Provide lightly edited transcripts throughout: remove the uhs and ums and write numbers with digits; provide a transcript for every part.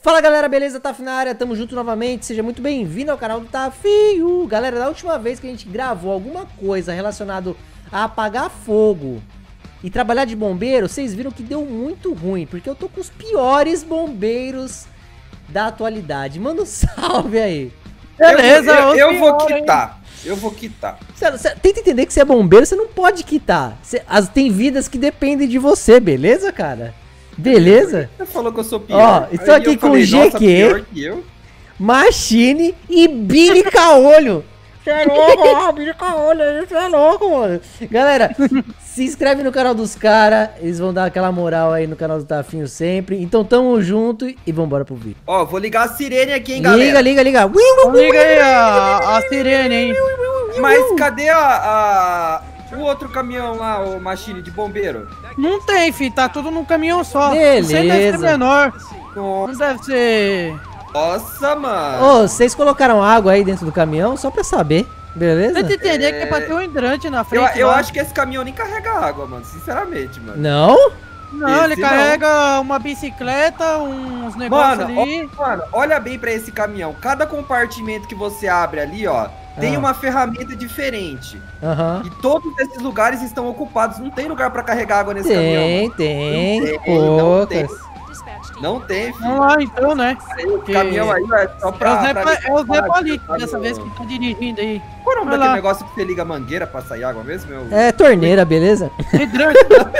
Fala galera, beleza? Taf na área, tamo junto novamente, seja muito bem-vindo ao canal do Tafinho. Galera, da última vez que a gente gravou alguma coisa relacionado a apagar fogo e trabalhar de bombeiro, vocês viram que deu muito ruim, porque eu tô com os piores da atualidade. Manda um salve aí. Beleza, eu vou quitar. Eu vou quitar. Tenta entender que você é bombeiro, você não pode quitar. Tem vidas que dependem de você, beleza, cara? Beleza? Você falou que eu sou pior. Ó, estou aqui com o GQ, Machine e Billy Caolho. Você é louco, Billy Caolho aí, você é louco, mano. Galera, se inscreve no canal dos caras, eles vão dar aquela moral aí no canal do Tafinho sempre. Então tamo junto e vambora pro vídeo. Ó, vou ligar a sirene aqui, hein, galera. Liga. Liga aí a sirene, hein. Mas cadê o outro caminhão lá, o Machine de bombeiro? Não tem, filho, tá tudo num caminhão só. Beleza. Você deve ser menor. Nossa. Não deve ser... Nossa, mano. Ô, vocês colocaram água aí dentro do caminhão? Só pra saber, beleza? Tenta entender que é pra ter um hidrante na frente. Eu acho que esse caminhão nem carrega água, mano, sinceramente, mano. Não? Não, ele carrega uma bicicleta, uns negócios ali. Mano, olha bem pra esse caminhão. Cada compartimento que você abre ali, ó, tem uma ferramenta diferente. E todos esses lugares estão ocupados. Não tem lugar pra carregar água nesse caminhão. Tem, poucas. Não tem, filho. Vamos lá então, né? O caminhão aí é só pra... É o Zé Palito, dessa vez que tá dirigindo aí. Qual é o nome daquele negócio que você liga a mangueira pra sair água mesmo? É torneira, beleza? Hidrante.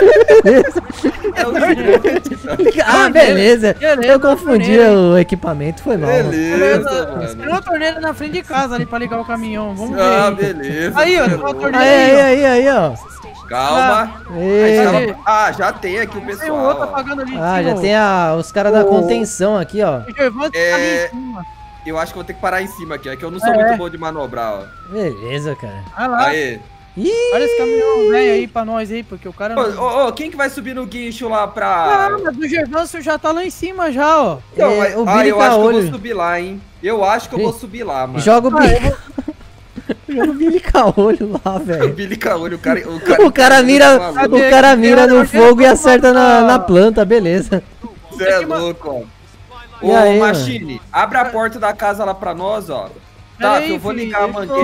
É o hidrante. Ah, beleza. Eu confundi o equipamento, foi mal. Beleza, mano. Tem uma torneira na frente de casa ali pra ligar o caminhão. Vamos ver. Ah, beleza. Aí, ó, tem uma torneira aí, ó. Calma. Aí, já tem aqui o Tem pessoal. o outro apagando ali. já tem os caras da contenção aqui, ó. O Gervásio tá ali em cima. Eu acho que vou ter que parar em cima aqui, é que eu não sou muito bom de manobrar, ó. Beleza, cara. Vai lá. Aí. Olha esse caminhão velho aí pra nós aí, porque o cara... Quem que vai subir no guincho lá pra... Ah, mas o Gervásio já tá lá em cima já, ó. Então, o Billy eu acho que eu Caolho. vou subir lá, hein. Eu acho que eu vou subir lá, mano. Joga o Billy... Joga o Billy Caolho lá, velho. O Billy Caolho, o cara mira no fogo e acerta na planta, beleza. Você é louco, ó. Ô, Machine, abre a porta da casa lá pra nós, ó. Tá, eu vou ligar a mangueira.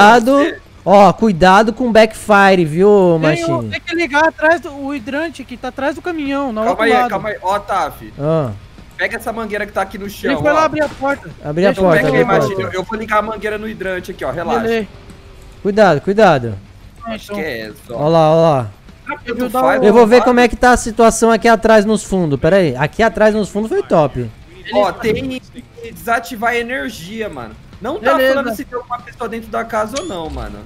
Cuidado com backfire, viu, Machine? Tem que ligar atrás do hidrante que tá atrás do caminhão, na outro lado. Calma aí. Ó, Taf. Pega essa mangueira que tá aqui no chão. Ele foi lá abrir a porta. Abrir a porta. Eu vou ligar a mangueira no hidrante aqui, ó. Relaxa. Beleza. Cuidado. Acho que é essa, ó. Ó lá. Eu vou ver como é que tá a situação aqui atrás nos fundos. Pera aí. Aqui atrás nos fundos foi top. Ó, tem que desativar a energia, mano. Não tá falando se tem uma pessoa dentro da casa ou não, mano.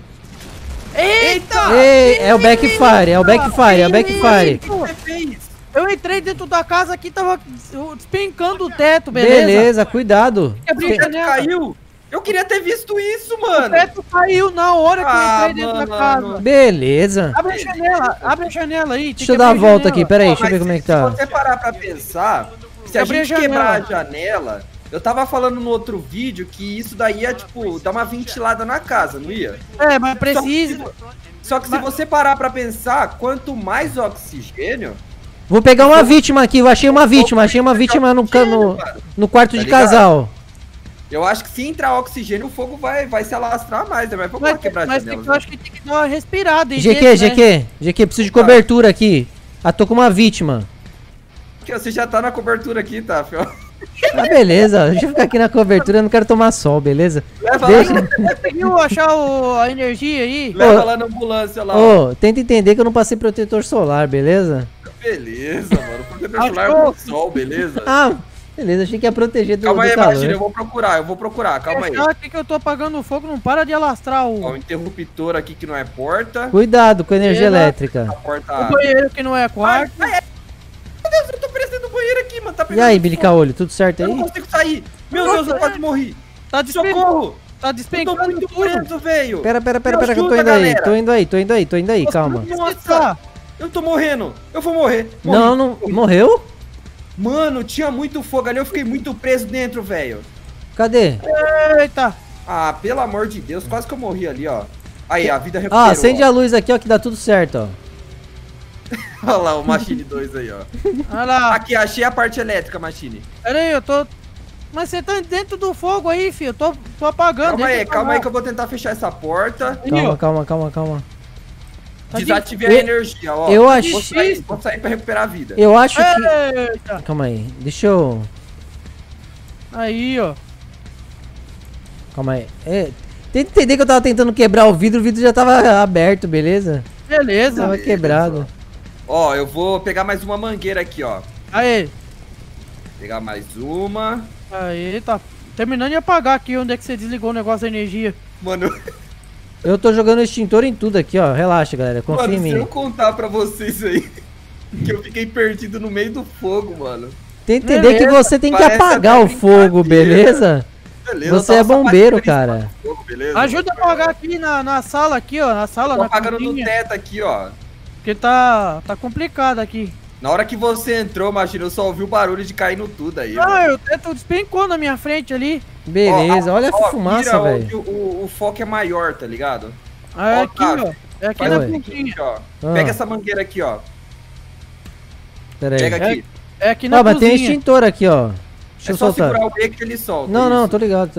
Eita! É o backfire, é o backfire. O que você fez? Eu entrei dentro da casa aqui, tava despencando o teto, beleza? Beleza, cuidado. O teto caiu? Eu queria ter visto isso, mano. O teto caiu na hora que eu entrei dentro da casa. Beleza. Abre a janela aí. Deixa eu dar a volta aqui, pera aí, deixa eu ver como é que tá. Se você parar pra pensar, se a gente quebrar a janela... Eu tava falando no outro vídeo que isso daí é, tipo, dar uma ventilada na casa, não ia? É, mas precisa... Só que se você parar pra pensar, quanto mais oxigênio... Vou pegar uma vítima aqui, eu achei uma vítima no quarto de casal. Eu acho que se entrar oxigênio, o fogo vai se alastrar mais, né? Mas vamos quebrar a janela. Eu acho que tem que dar uma respirada. GQ, preciso de cobertura aqui. Tô com uma vítima. Você já tá na cobertura aqui, tá, Fio? Ah, beleza, deixa eu ficar aqui na cobertura, eu não quero tomar sol, beleza? Você conseguiu achar a energia aí? Leva lá na ambulância lá. Tenta entender que eu não passei protetor solar, beleza? Beleza, mano. Protetor solar é o sol, beleza? Ah, beleza, achei que ia proteger do calma aí, calor. Imagina, eu vou procurar, calma aí. Aqui que eu tô apagando o fogo, não para de alastrar o... Ó, o interruptor aqui que não é porta. Cuidado com a energia elétrica. A porta... O banheiro que não é quarto. Meu Deus, eu tô preso dentro do banheiro aqui, mano. Tá e aí, Billy Caolho, tudo certo aí? Eu não consigo sair. Meu Deus, eu quase morri. Socorro! Tá despencando. Eu tô muito preso, velho. Pera, que eu tô indo aí. Tô indo aí, calma. Nossa, eu tô morrendo. Eu vou morrer. Não, morreu? Mano, tinha muito fogo ali, eu fiquei muito preso dentro, velho. Cadê? Eita. Ah, pelo amor de Deus, quase que eu morri ali, ó. Aí, a vida recuperou. Acende a luz aqui, ó, que dá tudo certo, ó. Olha lá, o Machine 2 aí, ó. Olha lá. Aqui, achei a parte elétrica, Machine. Pera aí, eu tô Mas você tá dentro do fogo aí, filho. Tô apagando. Calma aí que eu vou tentar fechar essa porta. Calma. Desativei a energia, ó. Eu acho... Vou sair pra recuperar a vida. Eu acho que... Calma aí, deixa eu... Aí, ó. Calma aí. Tem que entender que eu tava tentando quebrar o vidro já tava aberto, beleza? Beleza. Tava quebrado. Ó, eu vou pegar mais uma mangueira aqui, ó. Aí. Pegar mais uma. Aí, tá terminando de apagar aqui. Onde é que você desligou o negócio da energia? Mano... Eu tô jogando extintor em tudo aqui, ó. Relaxa, galera. Confia em mim. Se eu contar pra vocês aí que eu fiquei perdido no meio do fogo, mano. Tem que entender que você tem que apagar o fogo, beleza? Você é bombeiro, cara. Fogo, beleza? Ajuda a apagar aqui na sala, aqui, ó. Na sala, tô na apagando no teto aqui, ó. Porque tá complicado aqui. Na hora que você entrou, imagina, eu só ouvi o barulho de caindo tudo aí. Ah, o teto despencou na minha frente ali. Beleza, olha a fumaça, velho. O foco é maior, tá ligado? É aqui, ó. É aqui na cozinha. Pega essa mangueira aqui, ó. Pera aí. Pega aqui. É aqui na cozinha. Mas tem extintor aqui, ó. Deixa eu só soltar. segurar o E que ele solta. Não, tô ligado.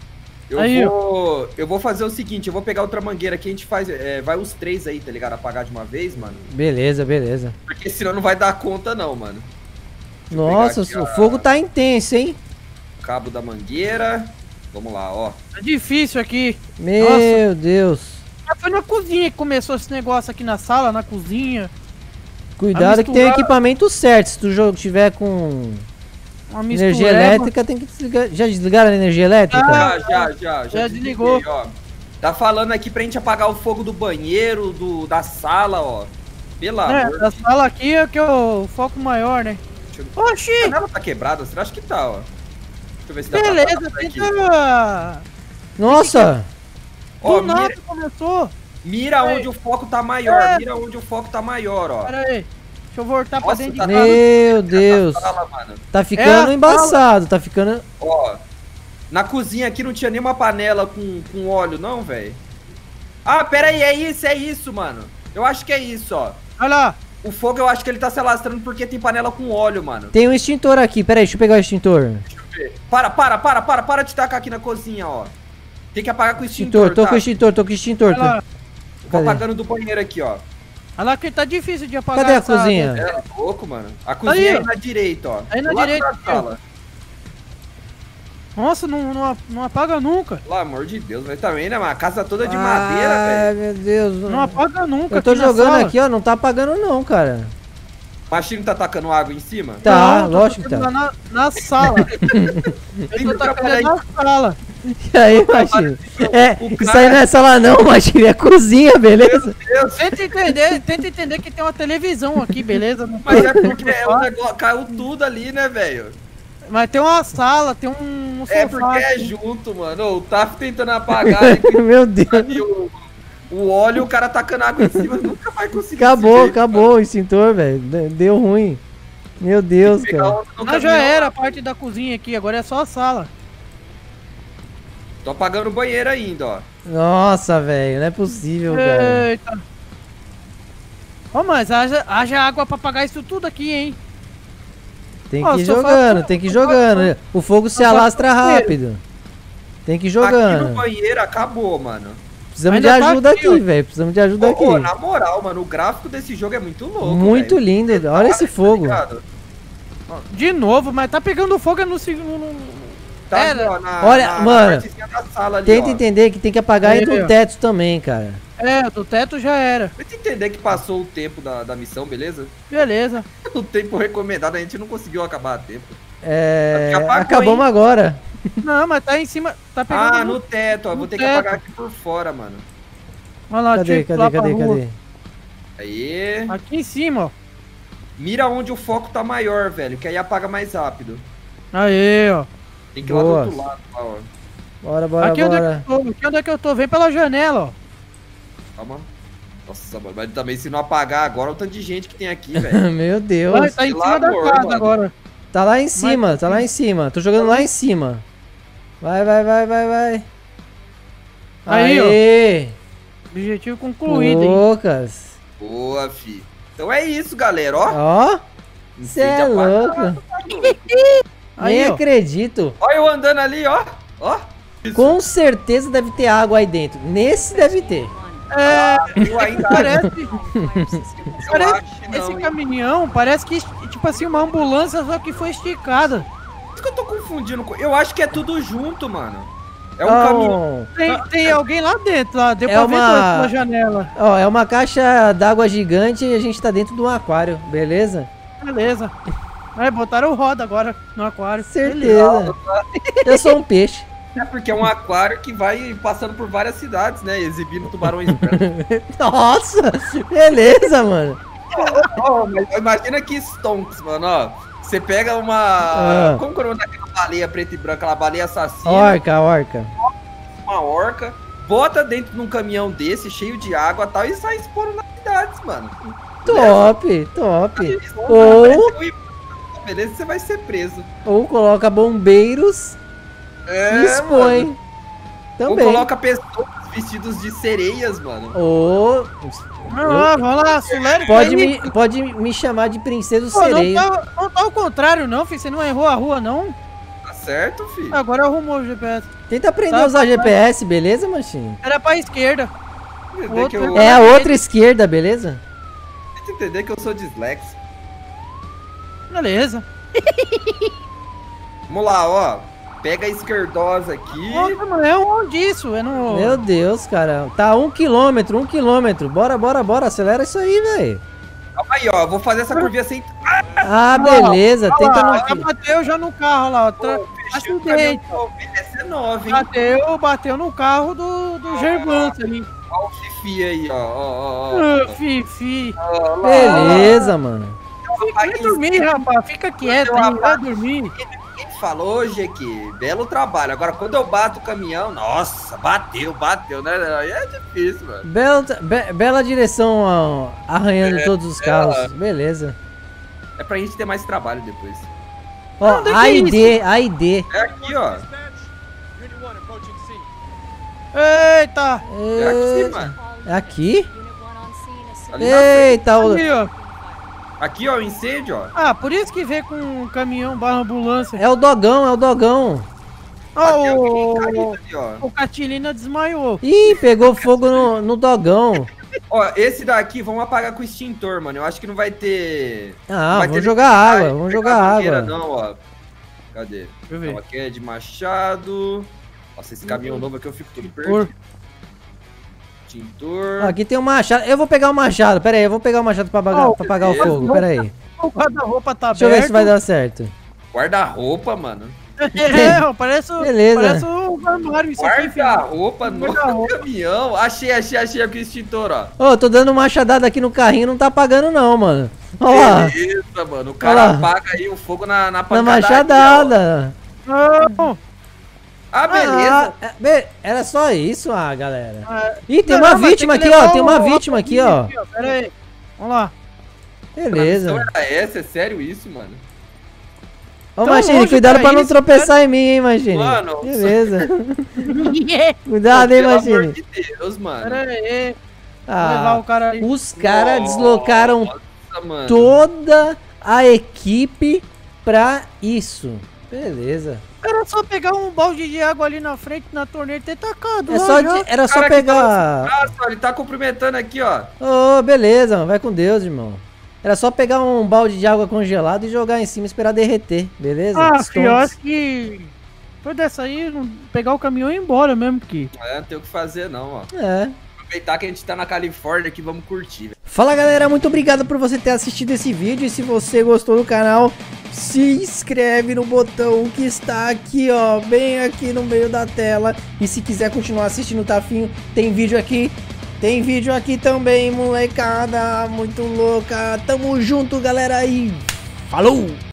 Eu vou fazer o seguinte, eu vou pegar outra mangueira aqui, a gente faz, vai os 3 aí, tá ligado? Apagar de uma vez, mano. Beleza. Porque senão não vai dar conta não, mano. Nossa, o fogo tá intenso, hein? Cabo da mangueira. Vamos lá, ó. É difícil aqui. Meu Deus. Foi na cozinha que começou esse negócio aqui na sala, na cozinha. Cuidado que tem o equipamento certo. Se tu tiver com energia elétrica, tem que desligar. Já desligaram a energia elétrica? Já desligou. Ó. Tá falando aqui pra gente apagar o fogo do banheiro, da sala, ó. Pelo amor. Da sala aqui é que é o foco maior, né? Oxi! A janela tá quebrada? Você acha que tá, ó? Deixa eu ver se dá beleza, tenta... Nossa! Ó, nada começou. Mira onde o foco tá maior. Mira onde o foco tá maior, ó. Pera aí. Deixa eu voltar pra dentro de casa. Meu Deus. Tá ficando embaçado, tá ficando... Ó, na cozinha aqui não tinha nenhuma panela com óleo, não, velho. Ah, pera aí, é isso, mano. Eu acho que é isso, ó. Olha lá. O fogo eu acho que ele tá se alastrando porque tem panela com óleo, mano. Tem um extintor aqui, pera aí, deixa eu pegar o extintor. Deixa eu ver. Para de tacar aqui na cozinha, ó. Tem que apagar com o extintor, tô com o extintor. Tô apagando do banheiro aqui, ó. Olha lá que tá difícil de apagar. Cadê a cozinha? É louco, mano. A cozinha aí na direita, ó. Aí na direita. Nossa, não apaga nunca. Pelo amor de Deus, mas também, né, mano? A casa toda de madeira, velho. Ai, meu Deus. Não apaga nunca. Eu tô jogando aqui, ó, não tá apagando não, cara. O machinho tá tacando água em cima? Tá, lógico que tá. Na sala. Eu tô tacando na sala. E aí, machinho? Isso aí não é sala não, machinho, é cozinha, beleza? Tenta entender que tem uma televisão aqui, beleza? Mas é porque o negócio caiu tudo ali, né, velho? Mas tem uma sala, tem um sofá. É porque é junto, mano. O Taf tentando apagar. Meu Deus. O óleo, o cara tacando água em cima, nunca vai conseguir. Acabou o extintor, velho. Deu ruim. Meu Deus, cara. Já era a parte da cozinha aqui, agora é só a sala. Tô apagando o banheiro ainda, ó. Nossa, velho, não é possível, cara. Eita. Ó, mas haja água pra apagar isso tudo aqui, hein? Tem que ir jogando, tem que ir jogando. O fogo se alastra rápido. Tem que ir jogando. Aqui no banheiro acabou, mano. Precisamos de ajuda aqui, velho. Precisamos de ajuda aqui. Na moral, mano, o gráfico desse jogo é muito louco. Muito lindo. Olha esse fogo. De novo, mas tá pegando fogo no segundo. Olha, mano. Tenta entender que tem que apagar aí do teto também, cara. Do teto já era. Tenta entender que passou o tempo da missão, beleza? Beleza. O tempo recomendado, a gente não conseguiu acabar a tempo. Acabamos agora. Não, mas tá em cima. Tá pegando no teto, ó. Vou ter que apagar aqui por fora, mano. Olha lá, cadê? Aí. Aqui em cima, ó. Mira onde o foco tá maior, velho, que aí apaga mais rápido. Aí, ó. Tem que ir lá do outro lado, ó. Bora. Aqui onde é que eu tô? Vem pela janela, ó. Calma. Nossa, mano, mas também se não apagar agora, o tanto de gente que tem aqui, velho. Meu Deus. Vai, tá em cima da casa agora. Tá lá em cima, Tô jogando lá em cima. Vai. Aí, ó. Objetivo concluído, hein? Lucas. Boa, fi. Então é isso, galera, ó. Cê é louco. Nem acredito. Olha eu andando ali, ó. Ó. Isso. Com certeza deve ter água aí dentro. Nesse deve ter. Esse caminhão parece que, tipo assim, uma ambulância, só que foi esticada. Isso que eu tô confundindo. Eu acho que é tudo junto, mano. É um caminhão. Tem alguém lá dentro, lá. Deu pra ver pela janela. Ó, é uma caixa d'água gigante e a gente tá dentro de um aquário, beleza? Beleza. Aí botaram roda agora no aquário. Certeza. Eu sou um peixe. É porque é um aquário que vai passando por várias cidades, né? Exibindo tubarões brancos. Nossa, beleza, mano. Mas imagina que stonks, mano, ó. Você pega uma... Como que é o nome daquela baleia preta e branca? Aquela baleia assassina. Orca. Uma orca. Bota dentro de um caminhão desse, cheio de água e tal, e sai expondo nas cidades, mano. Top. Beleza, você vai ser preso. Ou coloca bombeiros e expõe. Mano. Também. Ou coloca pessoas vestidos de sereias, mano. Vamos lá, Sulero. Pode me chamar de princesa sereia. Não tá ao contrário, não, filho. Você não errou a rua, não. Tá certo, filho. Agora arrumou o GPS. Tenta aprender a usar GPS, beleza, Machinho? Era pra esquerda. É a outra esquerda, beleza? Tenta entender que eu sou dislexo. Beleza. Vamos lá, ó. Pega a esquerdosa aqui. Nossa, não é onde isso? É no... Meu Deus, cara. Tá 1 quilômetro. Bora. Acelera isso aí, velho. Calma aí, ó. Vou fazer essa curvinha sem... Ah, beleza. Tenta lá, já bateu já no carro lá. Acidente. Essa é nova, hein? Bateu no carro do Gervance ali. Ó o Fifi aí, ó. Fifi. Beleza, mano. Vai dormir, rapaz. Fica quieto, vai dormir. Quem falou, GQ? Belo trabalho. Agora, quando eu bato o caminhão, nossa, bateu, né? Aí é difícil, mano. Bela direção, ó, arranhando todos os carros. Beleza. É pra gente ter mais trabalho depois. Ó, AID. É aqui, ó. Eita! É aqui, mano. É aqui? Eita, ali, ó. Aqui, ó, o incêndio, ó. Ah, por isso que vê com caminhão barra ambulância. É o dogão. O Catilina desmaiou. Ih, pegou fogo no dogão. Ó, esse daqui, vamos apagar com o extintor, mano. Eu acho que não vai ter... Vamos jogar água, Não, ó. Cadê? Deixa eu ver. Aqui é de machado. Nossa, esse caminhão novo aqui eu fico todo perdido. Extintor. Aqui tem um machado. Eu vou pegar o machado. Pera aí, eu vou pegar o machado pra apagar o fogo. Pera aí. O guarda-roupa tá aberto. Deixa eu ver se vai dar certo. Guarda-roupa, mano. Parece um armário isso aqui. Guarda-roupa no caminhão. Achei aqui o extintor, ó. Ô, tô dando machadada aqui no carrinho, não tá apagando não, mano. Ó lá. Beleza, mano. O cara apaga aí o fogo na pancada. Na machadada. Não. Ah, beleza. Era só isso, galera. Ih, tem uma vítima aqui, ó. Tem uma vítima aqui, ó. Pera aí. Vamos lá. Beleza. Então era essa? É sério isso, mano? Ô, Machine, cuidado pra não tropeçar em mim, hein, Machine. Mano, beleza. Cuidado, hein, Machine. Pelo amor de Deus, mano. Pera aí. Levar o cara aí. Os caras deslocaram toda a equipe pra isso. Beleza. Era só pegar um balde de água ali na frente, na torneira e ter tacado. Era só pegar... Ele tá cumprimentando aqui, ó. Ô, beleza, vai com Deus, irmão. Era só pegar um balde de água congelado e jogar em cima e esperar derreter, beleza? Filho, eu acho que... Foi dessa aí, pegar o caminhão e ir embora mesmo, que... Não tem o que fazer não, ó. Aproveitar que a gente tá na Califórnia aqui, vamos curtir. Fala, galera, muito obrigado por você ter assistido esse vídeo. E se você gostou do canal, se inscreve no botão que está aqui, ó, bem aqui no meio da tela. E se quiser continuar assistindo o Tafinho, tem vídeo aqui. Tem vídeo aqui também, molecada, muito louca. Tamo junto, galera, e falou!